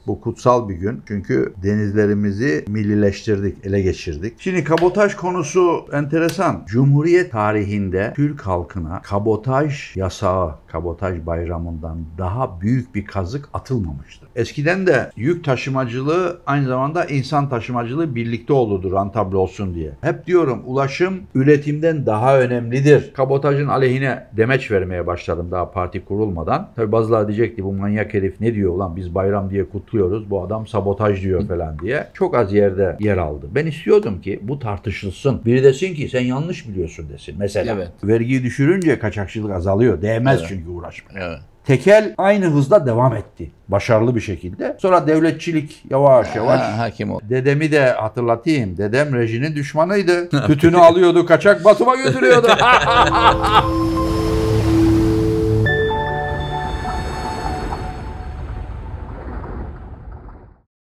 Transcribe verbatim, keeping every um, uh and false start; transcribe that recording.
Bu kutsal bir gün. Çünkü denizlerimizi millileştirdik, ele geçirdik. Şimdi kabotaj konusu enteresan. Cumhuriyet tarihinde Türk halkına kabotaj yasağı, kabotaj bayramından daha büyük bir kazık atılmamıştır. Eskiden de yük taşımacılığı aynı zamanda insan taşımacılığı birlikte olurdu rentable olsun diye. Hep diyorum ulaşım üretimden daha önemlidir. Kabotajın aleyhine demeç vermeye başladım daha parti kurulmadan. Tabi bazıları diyecekti bu manyak herif ne diyor ulan biz bayram diye kutluyoruz bu adam sabotaj diyor falan diye. Çok az yerde yer aldı. Ben istiyordum ki bu tartışılsın. Biri desin ki sen yanlış biliyorsun desin. Mesela evet. Vergiyi düşürünce kaçakçılık azalıyor. Değmez evet. çünkü uğraşmaya. Evet. Tekel aynı hızda devam etti. Başarılı bir şekilde. Sonra devletçilik yavaş yavaş. Ha, hakim ol. Dedemi de hatırlatayım. Dedem rejinin düşmanıydı. Tütünü alıyordu, kaçak Batum'a götürüyordu.